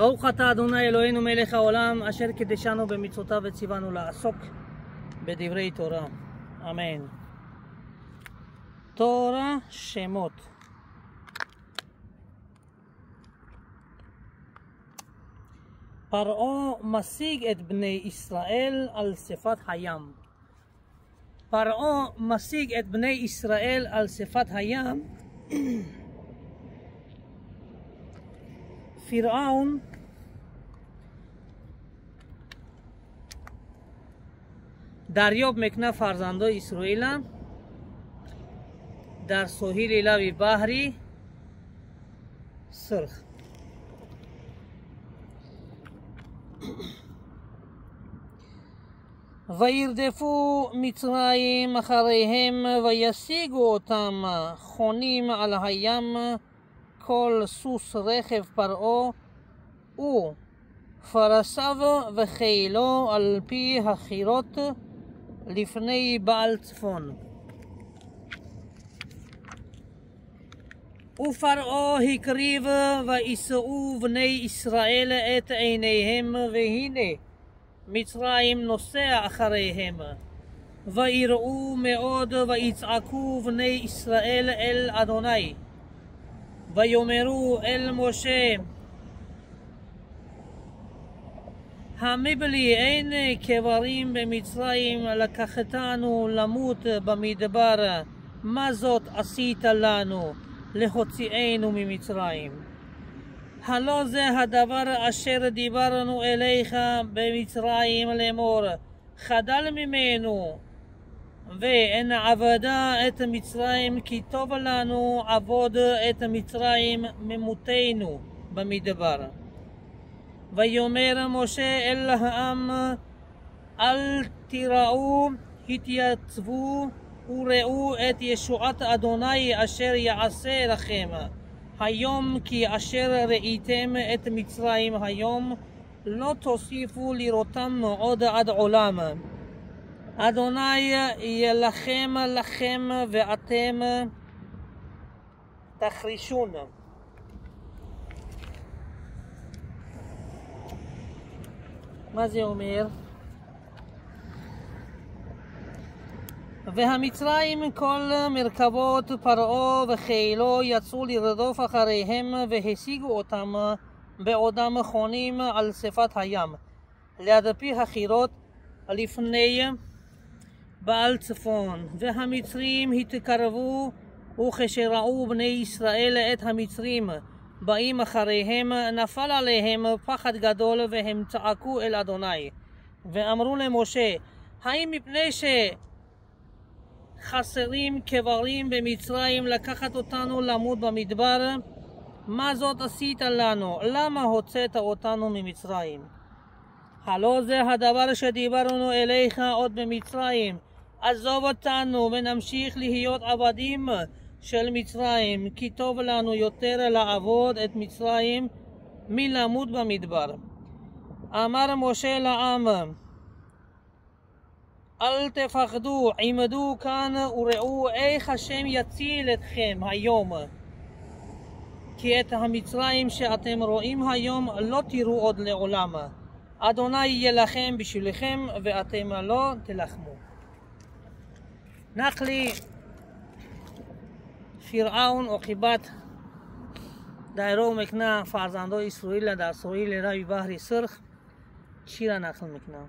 ברוך אתה אדוני אלוהינו מלך העולם אשר קידשנו במצוותיו וציוונו לעסוק בדברי תורה. אמן. תורה שמות. פרעה משיג את בני ישראל על שפת הים. פרעה משיג את בני ישראל על שפת הים. פרעון دریاب میکنه فرزندای اسرائیل در ساحل لب بحری سرخ. וירדפו מצרים אחריהם וישיגו אותם חונים על הים כל סוס רכב פרעה ופרסיו וחילו על פי החירות לפני בעל צפון. ופרעה הקריב ויסעו בני ישראל את עיניהם והנה מצרים נוסע אחריהם ויראו מאוד ויצעקו בני ישראל אל אדוני ויאמרו אל משה המבלי אין קברים במצרים לקחתנו למות במדבר מה זאת עשית לנו להוציאנו ממצרים הלא זה הדבר אשר דיברנו אליך במצרים לאמור חדל ממנו ואין עבדה את מצרים כי טוב לנו עבוד את מצרים ממותנו במדבר. ויאמר משה אל העם אל תיראו התייצבו וראו את ישועת אדוני אשר יעשה לכם היום כי אשר ראיתם את מצרים היום לא תוסיפו לראותם עוד עד עולם. אדוני ילחם לכם ואתם תחרישון. מה זה אומר? והמצרים כל מרכבות פרעה וחילו יצאו לרדוף אחריהם והשיגו אותם בעודם חונים על שפת הים ליד פי החירות לפני בעל צפון. והמצרים התקרבו וכשראו בני ישראל את המצרים באים אחריהם נפל עליהם פחד גדול והם צעקו אל אדוני ואמרו למשה האם מפני שחסרים קברים במצרים לקחת אותנו למות במדבר? מה זאת עשית לנו? למה הוצאת אותנו ממצרים? הלא זה הדבר שדיברנו אליך עוד במצרים עזוב אותנו ונמשיך להיות עבדים של מצרים כי טוב לנו יותר לעבוד את מצרים מלמות במדבר. אמר משה לעם אל תפחדו עמדו כאן וראו איך השם יציל אתכם היום כי את המצרים שאתם רואים היום לא תראו עוד לעולם. אדוני ילחם בשבילכם ואתם לא תלחמו. נחלי فرعون عاقبت دایره میکنه فرزندای اسرائیل در ساحل لب بحر سرخ چی را نقل میکنه؟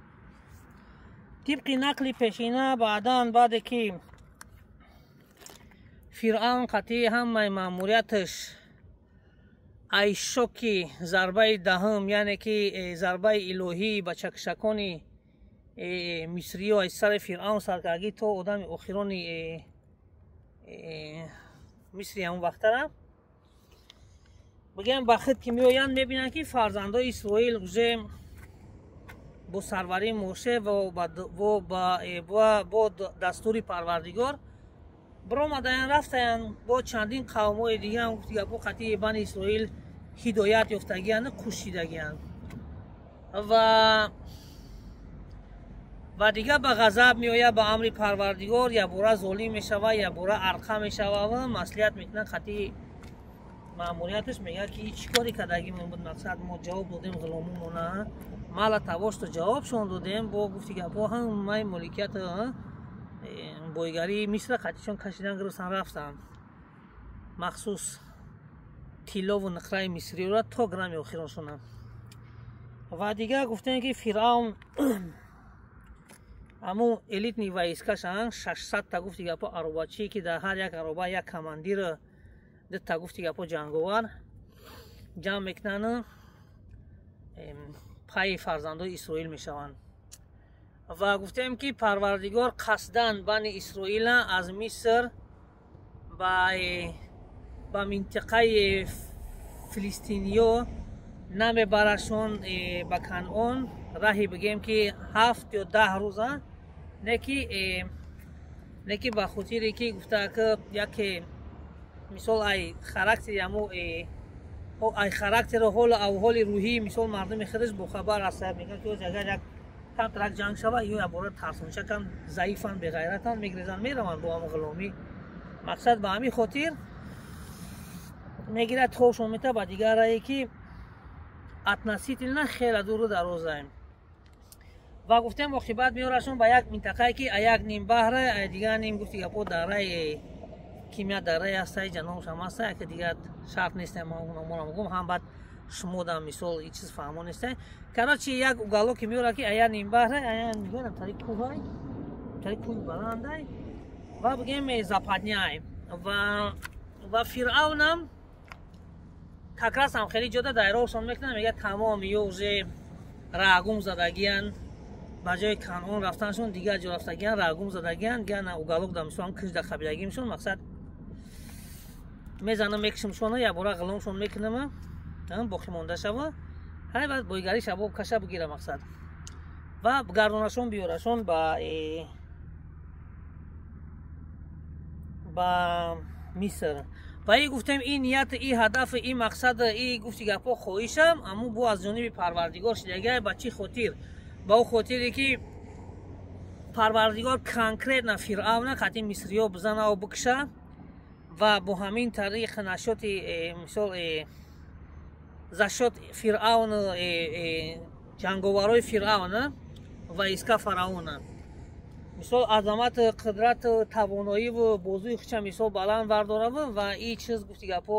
طبق نقل پیشینه بعد که فرعون قطعی هم ماموریتش ای شوکی ضربه دهم یعنی که ضربه الهی به چکشکان مصری و از سر فرعون سرکرگی تا آدم اخیرانی مصری همون وقتره بگم وقت که میآیند میبینن که فرزندای اسرائیل روزه با سروری موشه و با دستور پروردگار برآمدن رفتن با چندین قوم‌های دیگه هم با قطعی بنی اسرائیل هدایت یافتگیان کشیدگیان و دیگه به غضب میآید به امر پروردگار یا برا ظالم میشوه یا برا ارقه میشوه و مصلحت میکنه قطعی маъмурияташ мега ки чӣ кори кардагимон буд, мақсад мо ҷавоб додем ғуломимона мала тавошто ҷавобшон додем бо гуфти гапҳо ҳамаи моликияти бойгарии мисра қатишон кашидан гирифтан рафтан махсус тиллову нақраи мисриёра то грамми охироншона. Ва дигар гуфтем ки фиръавн аму элитни войскашан 600 гуфти гапо аробачӣ ки дар ҳар як ароба як командир дата гуфти гапо ҷанговар ҷамъ мекунанд пайи фарзандои исроил мешаванд. Ва гуфтем ки парвардигор қасдан бани исроила аз миср ба минтақаи филистиниё намебарашон ба канъон раҳи бигем ки 7 ё 10 рӯза не ки ба хотире ки гуфтаа ки яке мисол ай характери аму ай характеру ҳолу авҳоли рӯҳии мисол мардуми худаш бохабар ҳастад мегӯянд ки агар як камтарак ҷанг шава ё ябора тарсонча кам заифан беғайратан мегирезанд мераванд бо аму ғуломӣ. мақсад ба ҳамин хотир мегирад хошон мета ба дигар рае ки относительно хела дуру дарозаем. Ва гуфтем оқибат меорашон ба як минтақае ки аяк ним баҳра дигар ним гуфти гапо дараи кимия дараи ҳастаи ҷанобшам ҳаста яке дигар шарт нестае мора мегӯм ҳам баъд шумодам мисол и чиз фаҳмо нестае карочи як уголок ки меора ки ая ним баҳра ая мегӯям тари кӯҳай тари кӯҳи баландай ва бигем западняй ва фиръавнам такрасам хеле ҷода дайрошон мекунад мега тамом ё уже раагум задагиян ба ҷои канъон рафтаншон дигар ҷо рафтагиян раагум задагиян гана уголок да мисол кӯжда қабилагимшон мақсад мезанам мекишимшона ябора ғуломшон мекунама боқӣ монда шава ҳай баъд бойгари шабоб каша бигира мақсад ва гардонашон биёрашон ба миср. ва и гуфтем ин ният и ҳадаф и мақсад и гуфти гапҳо хоҳишам аму бу аз ҷониби парвардигор шидагия ба чӣ хотир ба ӯ хотире ки парвардигор конкретна фиръавна қатъи мисриё бизанау бикша ва бо ҳамин тариқ нашоти мисол зашот фиръавн ҷанговарои фиръавна ва иска фараона мисол азамат қудрат тавоноиву бозуи худша мисол баланд бардораву ва и чиз гуфти гапҳо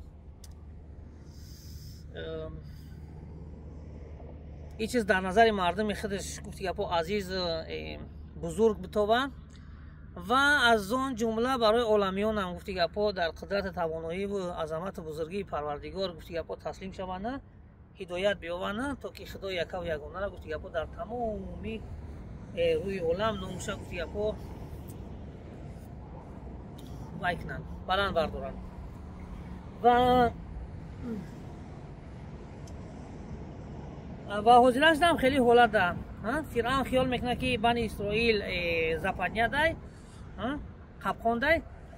и чиз дар назари мардуми худаш гуфти гапҳо азиз бузург битова ва аз он ҷумла барои оламиёнам гуфти гапҳо дар қудрати тавоноиву азамату бузургии парвардигор гуфти гапҳо таслим шаванда ҳидоят биёванда то ки худо якав ягонара гуфти гапҳо дар тамоми рӯи олам номуша гуфти гапҳо вай кунанд баланд бардоранд. ва ҳозира шудам хеле ҳолатда фиръавн хиёл мекунад ки бани исроил западнядай қабқондай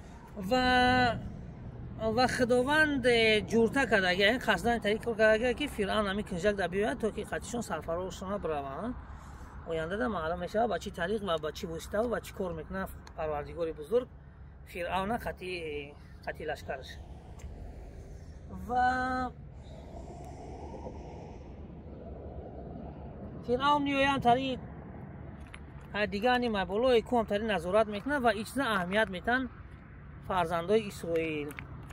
ва худованд ҷурта кардагия қасдан тариқ кардагия ки фиръавн ҳамин кунжакда биёяд то ки қатишон сарфарошона бираванд ояндада маълум мешавад ба чӣ тариқ ва ба чӣ восита ва чӣ кор мекунад парвардигори бузург фиръавна қатъи лашкараш. ва фиръавн меояд тари дигар нима болои кӯам тари назорат мекунад ва ин чиза аҳамият метан фарзандои исроил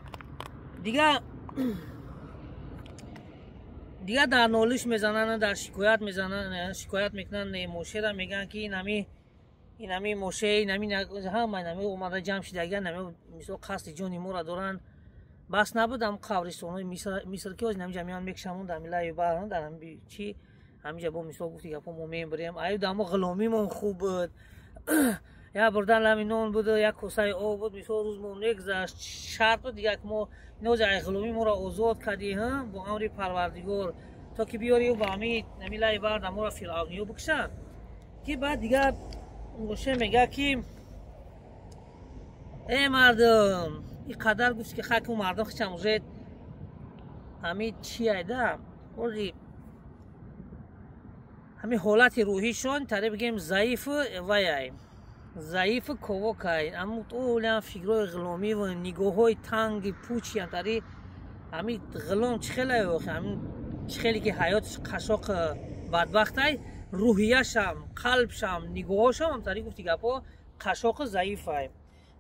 дигар дар нолиш мезананд дар шикоят мекунанд мошера мегӯянд ки инами моше ҳама инами омада ҷамъ шидагиян мисол қасди ҷони моро доранд бас набуд ам қабристонои миср ки инами ҷамъиан мекшамон дар миллаи баҳрон дар чи ҳамиҷа бо мисол гуфти гапҳо мо мебирем аю дамо ғуломимон хуб буд як бурдан лами нон буд як косаи об буд мисол рӯз мо мегзашт шарт буд дигар ки мо иноҷа ғуломи моро озод кардӣ бо амри парвардигор то ки биёрӣ ба намилаи бар даморо фиръавниё бикша ки баъд дигар моше мега ки мардум и қадар гуфти ки хаку мардум хичам уже ҳамин чи айда ҳамин ҳолати рӯҳишон таре бигем заифу ваяй заифу ковокай аму толиам фикрои ғуломиву нигоҳҳои танги пучиян тари همین غلام چخیلی اوخی همین چخیلی که حیاتش قشاق بدبختی روحیش هم قلبش هم نگاهش هم همطوری گفتی گپا قشاق ضعیفه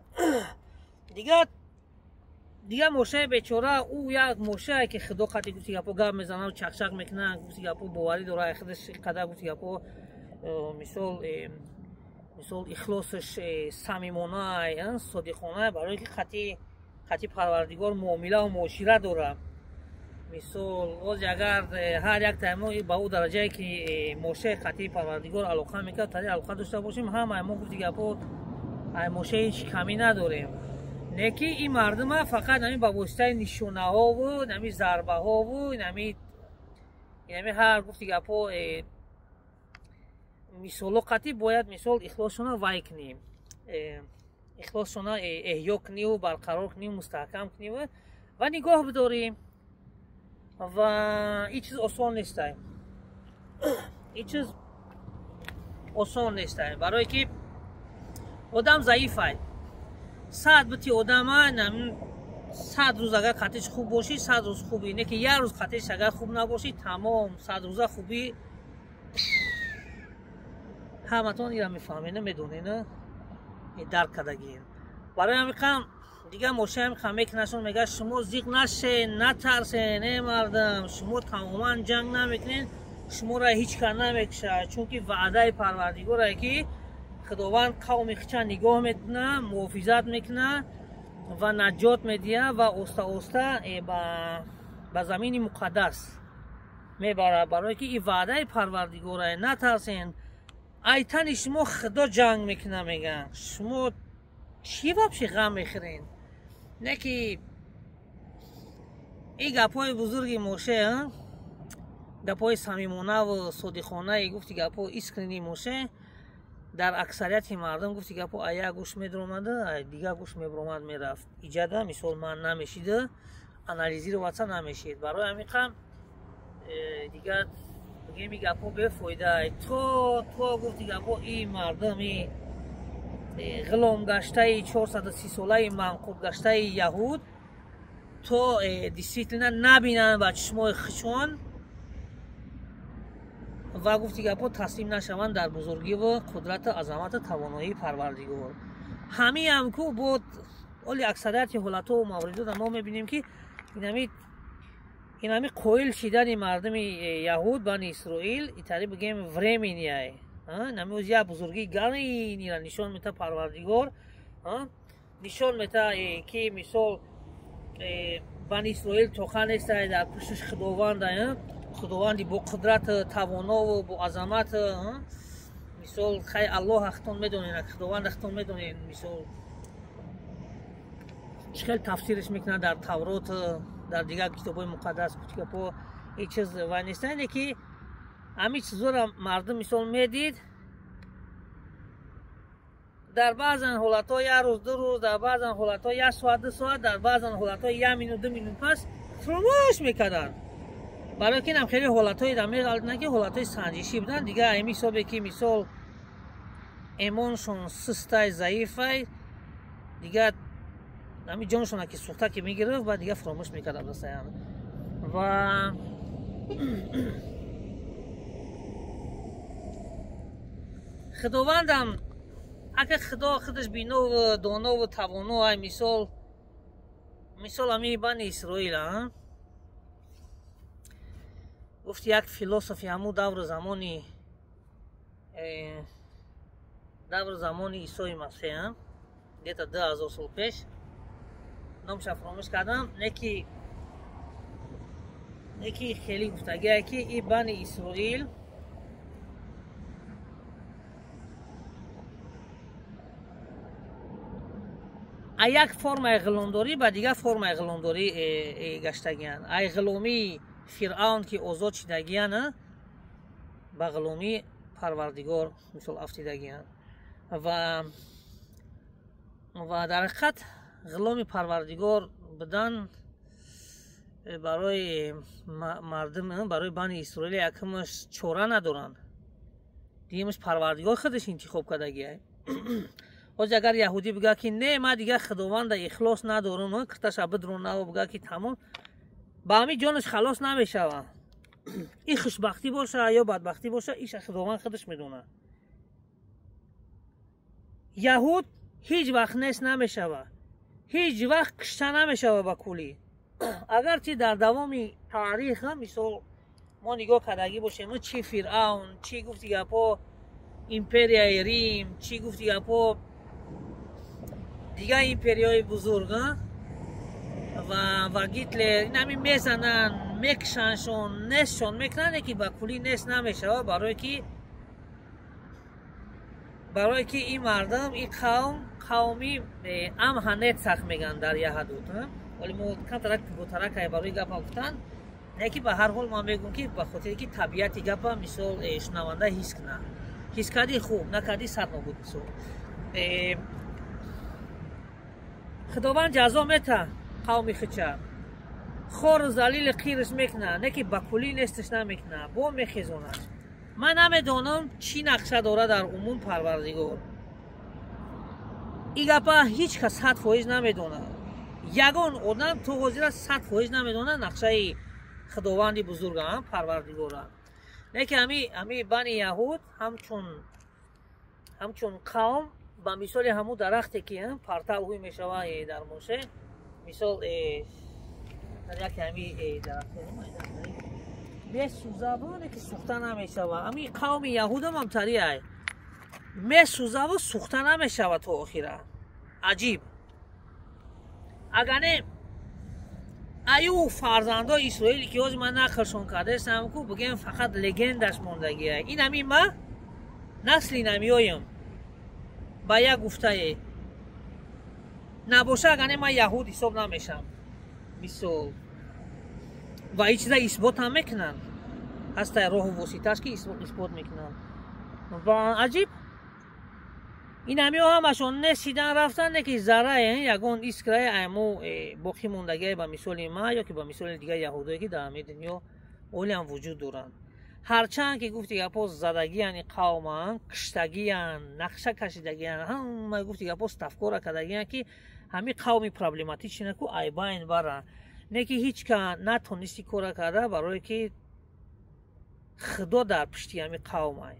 دیگه موشه بیچاره او یک موشه که خدا قطعی گفتی گپا گپ میزنه و چخچق میکنه گفتی گپا باوری داره خودش قدر گفتی گپا مثال اخلاصش صمیمانه صادقانه برای که قطعی پروردگار معامله و معاشره داره مثال از اگر هر یک تایمو با او درجه که موشه قطعی پروردگار علاقه میکنه تا علاقه داشته باشیم همه ما گفتی گپا موشه هیچ کمی نداریم نه که این مردم فقط نمی با واسطه نشونه ها و نمی ضربه ها و نمی هر گفتی گپا مثال قطعی باید مثال اخلاصشون وای کنیم اخلاصشون احیا کنیم و برقرار کنیم مستحکم کنیم و نگاه بداریم و این چیز آسان نیست این چیز آسان نیست برای که آدم ضعیفه 100 بتی آدم 100 روز اگر خطش خوب باشی 100 روز خوبی نه که یک روز خطش اگر خوب نباشی تمام 100 روزه خوبی همتون ایران میفهمین نمیدونین نه درک کردگین برای همین دیگه موشه هم خمه کنشون میگه شما زیغ نشین نترسین ای مردم شما تماما جنگ نمیکنین شما را هیچ کار نمیکشه چون که وعده پروردگاره که خداوند قوم خچه نگاه میکنه محافظت میکنه و نجات میده و اوستا به زمین مقدس میبره برای که این وعده پروردگاره نترسین ایتن شما خدا جنگ میکنه میگن شما چی وابشی غم میخورین نه که این گپای بزرگی موشه گپای صمیمانه و صادقانه گفتی گپا اسکرینی موشه در اکثریت مردم گفتی گپا ایا گوش میدرومده دیگه گوش میبرومد میرفت ایجاده مثال من نمیشیده انالیزی رو واسه نمیشید برای همین دیگه بگیم این گپا بفایده تو گفتی گپا این مردمی غلام گشته 430 ساله منقوب گشته یهود تو دیسیپلین نبینن و چشمای خشون و گفتی گپا تسلیم نشوند در بزرگی و قدرت عظمت توانایی پروردگار همین هم که بود ولی اکثریت حالات و موارد ما میبینیم که این همی قویل شدن مردم یهود بنی اسرائیل ایتاری بگیم ورمینیه نمیوز یا بزرگی گرنی نیرا نشان میده پروردگار نشان میده که مثال بنی اسرائیل توخه نیست در پشتش خداوندی با قدرت توانا و با عظمت مثال خیلی الله اختون میدونین خداوند اختون میدونین مثال چخیل تفسیرش میکنه در تورات در دیگر کتابای مقدس که پا این چیز و نیستن که همین چیزا را مردم مثال میدید در بعض حالت‌ها یک روز دو روز در بعض حالت‌ها یک ساعت دو ساعت در بعض حالت‌ها یک مینوت دو مینوت پس فراموش میکردن برای که خیلی حالت‌های دمی غلط نه که حالت‌های سنجشی بودن دیگه همین حسابی که مثال ایمانشون سسته ضعیفه دیگه همین جانشون که سوخته که میگرفت و دیگه فراموش میکرد و خداوندم اگه خدا خودش بینو و دانا و توانا های مثال همی بنی اسرائیل گفتی یک فیلسوفی همو دور زمانی عیسی مسیح دیتا 2000 سال پیش نامش فراموش کردم نکی خیلی گفتگیه که این بنی اسرائیل یک فرم غلامداری به دیگه فرم غلامداری گشتگیان ای غلامی فرعون که آزاد شدگیان به غلامی پروردگار مثل افتیدگیان و در حقیقت غلام پروردگار بدن برای مردم برای بنی اسرائیل یکمش چاره ندارن دیگهش پروردگار خودش انتخاب کردگیه باز اگر یهودی بگه که نه ما دیگه خداوند اخلاص ندارم کرتش بدرون نه و بگه که تمام با همین جانش خلاص نمیشوه. این خوشبختی باشه یا بدبختی باشه ایش خداوند خودش میدونه. یهود هیچ وقت نس نمیشوه، هیچ وقت کشته نمیشوه با کلی. اگرچه در دوام تاریخ مثال ما نگاه کردگی باشیم چی فرعون، چی گفتی گپا ایمپریای ریم، چی گفتی گپا دیگه ایمپریای بزرگ و گیتلر این همین میزنن میکشنشون نسشون میکنن که با کلی نس نمیشه. برای که این مردم این قومی امهنت سخت میگن در یهودوت. ولی ما کم ترک برای گپ گفتن نه که به هر حال ما میگم که به خاطر که طبیعت گپ مثال شنونده حس کنه، حس کردی خوب نکردی صد نبود. مثال خداوند جزا میته قومی خچه خور زلیل خیرش میکنه نه که به کلی نستش نمیکنه با میخیزونه. من نمیدونم چی نقشه داره در عموم پروردگار. این گپا هیچ کس 100% نمیدونه. یگان آدم تو حاضر 100% نمیدونه نقشه خداوندی بزرگ هم پروردگار. نه که همی بنی یهود همچون قوم با مثال همون درختی که هم پرتو میشوه در موشه مثال یکی همی درخت میسوزه که سوخته نمیشوه. همی قوم یهود هم همطوریه میسوزه و سوخته نمیشوه تا آخره. عجیب. اگرنه ایو فرزندای اسرائیلی که از من نقلشون کرده استم که بگیم فقط لگندش موندگیه. این همی ما نسلی نمیایم با یک گفته نباشه اگرنه من یهود حساب نمیشم مثل و هیچ چیزا اثبات هم میکنن. هست راه و واسطه‌اش که اثبات میکنن و عجیب. این همی همشون نسیدن رفتن نه که ذره یگان اسکرای امو باقی موندگی با مثال ما یا که با مثال دیگه یهودایی که در همه دنیا اولی هم وجود دارن. هرچند که گفتی گپا زدگی یعنی قوم کشتگی یعنی نقشه کشیدگی یعنی هم گفتی گپا تفکر کردگی یعنی که همی قومی پرابلماتیک شنه که ایباین برن نه که هیچ که نتونستی کار کرده برای که خدا در پشتی همی قوم های.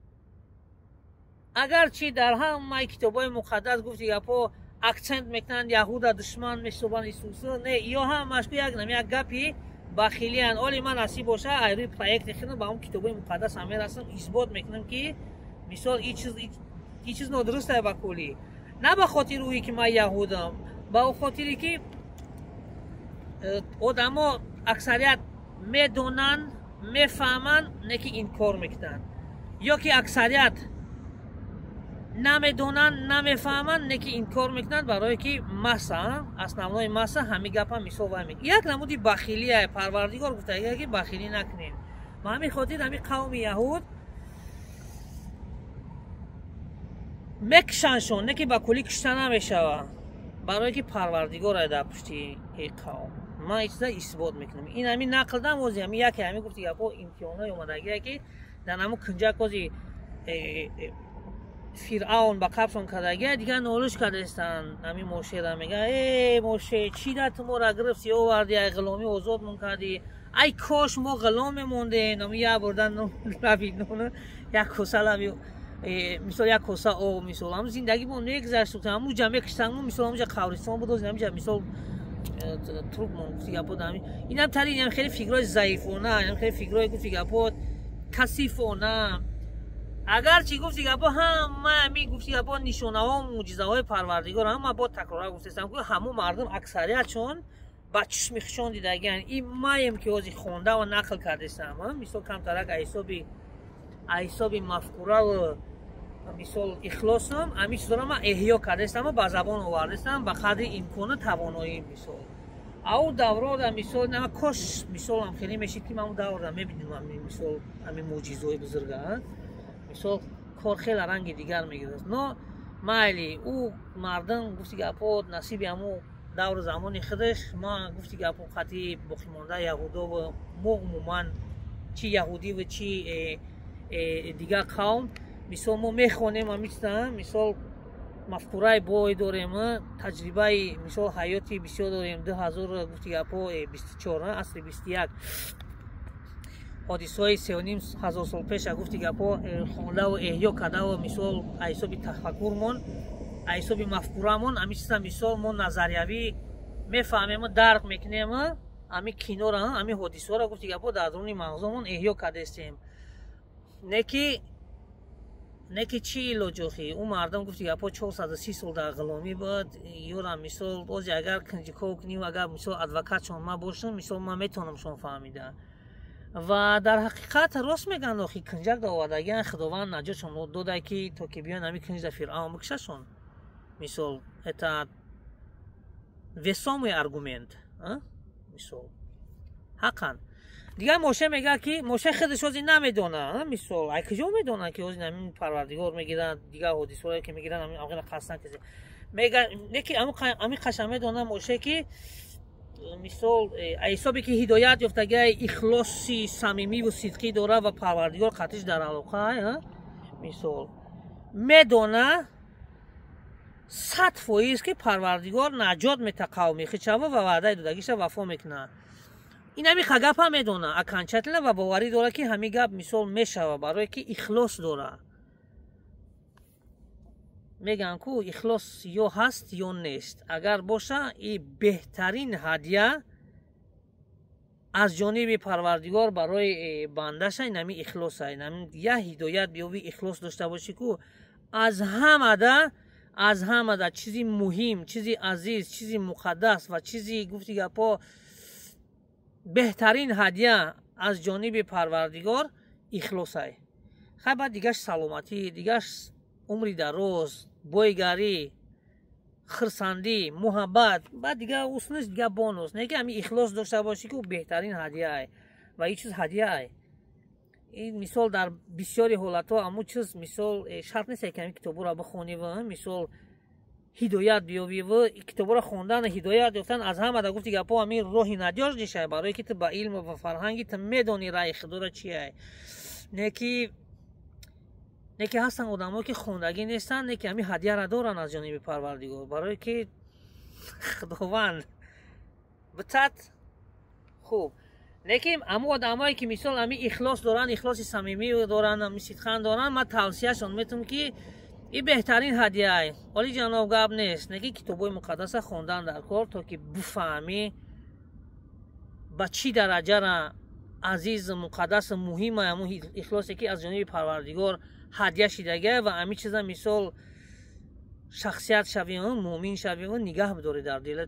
اگرچه در همه کتابای مقدس گفتی گپا اکسنت میکنن یهود دشمن میشوبن ایسوسو نه یا هم مشکو یک گپی بخیلی ان اولی من نصیب باشه ایروی پروژه خیلی با اون کتابای مقدس همه رسم اثبات میکنم که مثال این چیز نادرسته با کلی. نه به خاطر روی که من یهودم با خاطری که آدما اکثریت میدونن میفهمن نه که این کار میکنن یا که اکثریت نمیدونن نمیفهمن نه که این کار میکنن برای که مسا اسنامنای مسا همه گپا مثال و همین یک نمودی بخیلی پروردگار گفته که بخیلی نکنین. ما همین خاطر همین قوم یهود مکشنشون نه که با کلی کشته نمیشوه برای که پروردگار در پشتی قوم ما این چیزا اثبات میکنیم. این همین نقل دم وزی همین یکی همین گفتی گپا امتحانای اومدگی که در همون کنجا کوزی فرعون با قبشون کردگی دیگه نولش کردستن. همین موشه را میگه ای موشه چی ده تو ما را گرفتی آوردی ای غلامی آزاد مون کردی ای کاش ما غلام مونده. نمی یه بردن روید یک کسه لبی مثال یک کسه آب مثال هم زندگی با نگذشت همون جمعه کشتن مثال همونجا قبرستان بود همونجا مثال تروب مون گفتی گپا دمی این هم تری این خیلی فکرهای ضعیفانه این خیلی فکرهای گفتی گپا کثیفانه. اگر چی گفتی گپا همه گفتی گپا نشانه ها و معجزه های پروردگار هم با تکرار گفتم که همون مردم اکثریتشون با چشم خشون دیدگن. این مایم که از خونده و نقل کردستم مثال کم ترک حساب مفکوره و مثال اخلاصم همین چیزا ما احیا کردستم و با زبان آوردستم به قدر امکان توانایی مثال او دوره مثال نه کاش مثال هم خیلی میشید که من اون دوره میبینیم مثال همین معجزه‌های بزرگه مثال کار خیلی رنگ دیگر میگیره. نه مایلی او مردم گفتی گپا نصیب همو دور زمانی خودش ما گفتی گپا خطی باقی مانده یهودا و ما عموما چی یهودی و چی دیگر قوم مثال ما میخونیم مثال мафкураи бой дорем, таҷрибаи мисол ҳаёти бисёр дорем. 2024 асри 21 ҳодисаҳои 3500 сол пеша гуфти гапо хондаву эҳё кардаву мисол айсоби тафаккурмон, айсоби мафкурамон, ами чиза мисол мо назариявӣ мефаҳмем, дарк мекунем, ами кинора, ами ҳодисаҳоро гуфти гапо дар дуруни мағзомон эҳё кардастем. неки чӣ илоҷохи ӯ мардам гуфти гапо 430 сол дар ғуломӣ буд. ёра мисол бози агар кинҷиков куним, агар мисол адвокатшон ма бошам, мисол ма метавонам шон фаҳмида. ва дар ҳақиқат рост меган охи кинҷак давардагиан худованд наҷотшон додай ки то ки биён ами кинҷ да фиръавн бикшашон. мисол это весомый аргумент, мисол ҳақан. дигар моше мегӯяд ки моше худаш ҳози намедона, мисол ай куҷо медона ки ҳози намин парвардигор мегирад, дигар ҳодисаҳое ки мегирад амина қасдан кизе мега неки ами қашан медона моше ки мисол айсобе ки ҳидоят ёфтагиай ихлоси самимиву сидқӣ дора ва парвардигор қатиш дар алоқа, мисол медона 100% ки парвардигор наҷот мета қавми хичава ва ваъдаи додагиша вафо мекунад. ин ами хагапа медона аканчатла ва боварӣ дора ки ҳами гап мисол мешава барое ки ихлос дора. меган ку ихлос ё ҳаст ё нест. агар боша и беҳтарин ҳадя аз ҷониби парвардигор барои бандаша инами ихлоса. инами я ҳидоят биёви ихлос дошта бошӣ ку аз ҳамада чизи муҳим, чизи азиз, чизи муқаддас ва чизи гуфти гапо беҳтарин ҳадя аз ҷониби парвардигор ихлосай. хай баъд дигаш саломатӣ, дигаш умри дароз, бойгарӣ, хирсандӣ, муҳаббат, баъд дигар уснес дигар бонус. не ки ами ихлос дошта бошӣ ки беҳтарин ҳадияй ва ин чиз ҳадияй. ин мисол дар бисёри ҳолатҳо аму чиз мисол шарт нест ки ами китобуро бихонӣ ва мисол ҳидоят биёвӣ ва китобуро хондан ҳидоят ёфтан аз ҳамада гуфти гапо ами роҳи надёждишай барое ки ту ба илм ва фарҳанги ту медонӣ раи худоро чияй. неки ҳастан одамое ки хондагӣ нестанд, неки ами ҳадияро доранд аз ҷониби парвардигор барое ки худованд битад хуб. лекин аму одамое ки мисол ами ихлос доранд, ихлоси самимӣ доранд, ами сидқан доранд, ман тавсияшон метавонам ки ин беҳтарин ҳадияй. оли ҷаноб гап нест, неки китобҳои муқаддаса хондан дар кор то ки бифаҳмӣ ба чӣ дараҷара азизу муқаддасу муҳима аму ихлосе ки аз ҷониби парвардигор ҳадя шидагиай ва ами чиза мисол шахсият шавӣ, муъмин шавӣ ва нигаҳ бидорӣ дар дила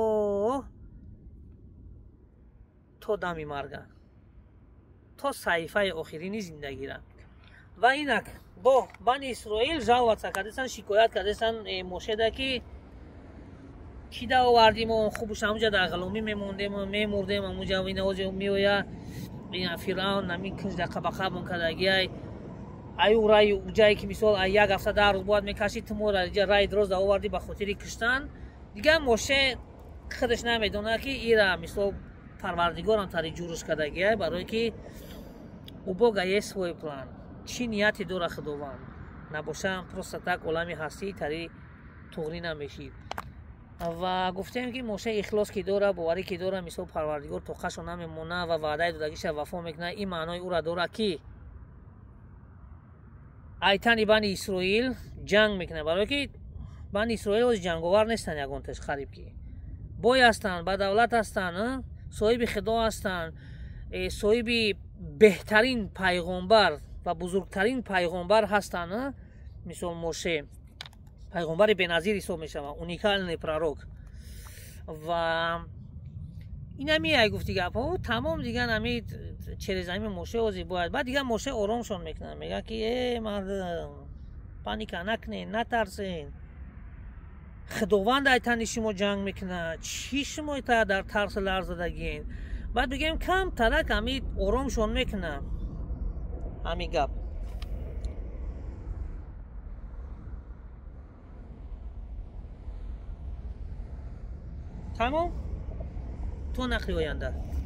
то дами марга, то саҳифаи охирини зиндагира. ва инак бо бани исроил жалватса кардестан, шикоят кардестан мошеда ки чӣ да овардимо, хубуш амуҷа дар ғуломӣ мемондем, мемурдем, амуҷа инаоҷа меоя фиръавн намин кинҷ қабақабон кардагиай аю рай ҷае ки мисол як ҳафта 10 рӯз бояд мекашид, тумо рай дроз да овардӣ ба хотири киштан. дигар моше худаш намедонад ки ира мисол парвардигорам тари ҷурӯш кардагиай барое ки у бога есть свой план. чӣ нияте дора худованд набоша просто так олами ҳастӣ тари туғрӣ намешид. ва гуфтем ки моше ихлос ки дора, боварӣ ки дора, мисол парвардигор тоқашо намемона ва ваъдаи додагиша вафо мекунад. ин маънои ура дора ки айтани бани исроил ҷанг мекунад, барое ки бани исроил ози ҷанговар нестанд, ягонташ қариб ки бой ҳастанд, бадавлат ҳастанд, соҳиби худо ҳастанд, соҳиби беҳтарин пайғомбар ва бузургтарин пайғомбар ҳастанд. мисол моше пайғомбари беназир ҳисоб мешавад, уникальный пророк. ва инами ай гуфти гапҳо тамом дигар ами черезами моше ози бояд. баъд дигар моше оромшон мекунад, мегӯяд ки мардам паника накунед, натарсед, худованд айтани шумо ҷанг мекунад, чӣ шумо дар тарсу ларзадагиед. баъд бигем камтарак ами оромшон мекунад ами гап. тамом то нақли оянда.